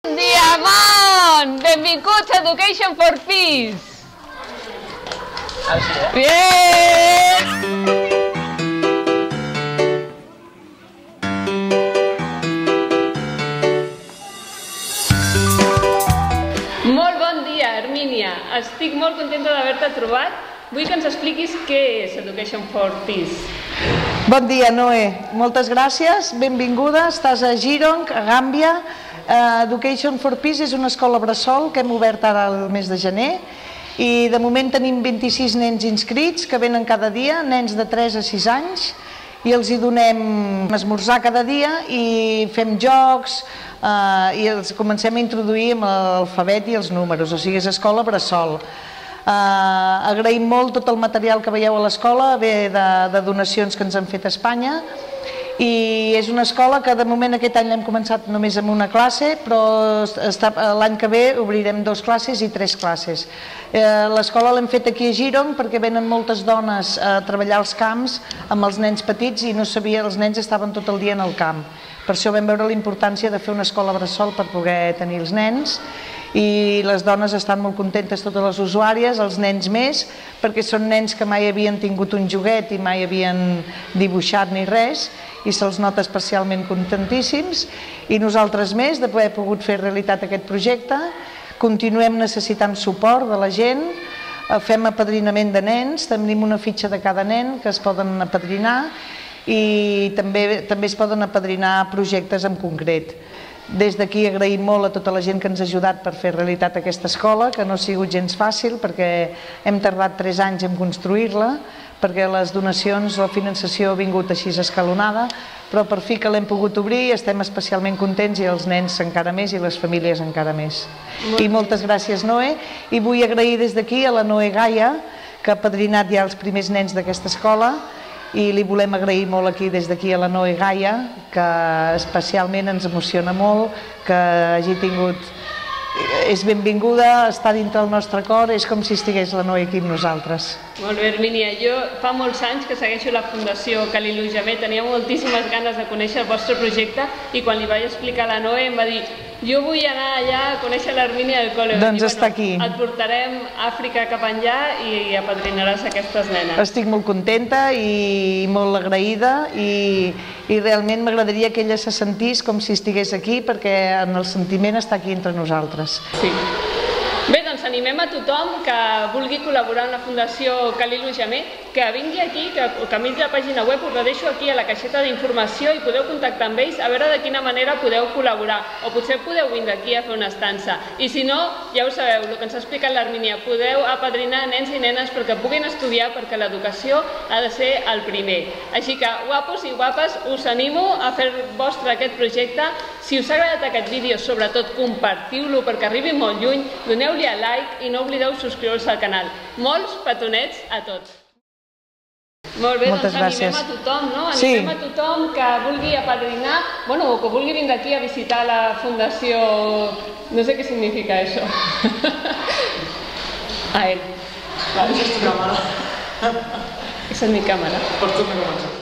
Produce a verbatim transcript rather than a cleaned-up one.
Bon dia, món! Benvinguts a Education for Peace! Bien! Molt bon dia, Hermínia. Estic molt contenta d'haver-te trobat. Vull que ens expliquis què és Education for Peace. Bon dia, Noé. Moltes gràcies. Benvinguda. Estàs a Girong, a Gàmbia. Education for Peace és una escola bressol que hem obert ara el mes de gener i de moment tenim vint-i-sis nens inscrits que venen cada dia, nens de tres a sis anys, i els hi donem esmorzar cada dia i fem jocs i els comencem a introduir amb l'alfabet i els números, o sigui, és escola bressol. Agraïm molt tot el material que veieu a l'escola, ve de donacions que ens han fet a Espanya, i és una escola que de moment aquest any l'hem començat només amb una classe, però l'any que ve obrirem dues classes i tres classes. L'escola l'hem fet aquí a Girong perquè venen moltes dones a treballar als camps amb els nens petits i no sabia, els nens estaven tot el dia en el camp. Per això vam veure la importància de fer una escola bressol per poder tenir els nens, i les dones estan molt contentes, totes les usuàries, els nens més, perquè són nens que mai havien tingut un joguet i mai havien dibuixat ni res, i se'ls nota especialment contentíssims, i nosaltres més d'haver pogut fer realitat aquest projecte. Continuem necessitant suport de la gent, fem apadrinament de nens, tenim una fitxa de cada nen que es poden apadrinar, i també es poden apadrinar projectes en concret. Des d'aquí agraïm molt a tota la gent que ens ha ajudat per fer realitat aquesta escola, que no ha sigut gens fàcil perquè hem tardat tres anys en construir-la, perquè les donacions, la finançació ha vingut així escalonada, però per fi que l'hem pogut obrir estem especialment contents i els nens encara més i les famílies encara més. I moltes gràcies, Noé, i vull agrair des d'aquí a la Noé Gaia, que ha apadrinat ja els primers nens d'aquesta escola, i li volem agrair molt aquí des d'aquí a la Noé Gaia, que especialment ens emociona molt que hagi tingut, és benvinguda, està dintre el nostre cor, és com si estigués la Noé aquí amb nosaltres. Molt bé, Hermínia, jo fa molts anys que segueixo la Fundació Khalilou Jameh, tenia moltíssimes ganes de conèixer el vostre projecte i quan li vaig explicar a la Noé em va dir jo vull anar allà a conèixer l'Hermínia del col·le. Doncs està aquí. Et portarem a Àfrica cap enllà i apadrinaràs aquestes nenes. Estic molt contenta i molt agraïda i realment m'agradaria que ella se sentís com si estigués aquí perquè en el sentiment està aquí entre nosaltres. Sí. Bé, doncs animem a tothom que vulgui col·laborar amb la Fundació Khalilou Jameh, que vingui aquí, que miri la pàgina web, us la deixo aquí a la caixeta d'informació i podeu contactar amb ells a veure de quina manera podeu col·laborar, o potser podeu vindre aquí a fer una estança. I si no, ja ho sabeu, el que ens ha explicat l'Hermínia, podeu apadrinar nens i nenes perquè puguin estudiar, perquè l'educació ha de ser el primer. Així que, guapos i guapes, us animo a fer vostre aquest projecte. Si us ha agradat aquest vídeo, sobretot compartiu-lo perquè arribi molt lluny, doneu-li a like i no oblideu subscriure-vos al canal. Molts petonets a tots. Molt bé, doncs animem a tothom, no? Animem a tothom que vulgui apadrinar, bueno, o que vulgui vindre aquí a visitar la Fundació... No sé què significa això. A ell. Aquesta és tu càmera. Aquesta és mi càmera. Pots tornar a començar.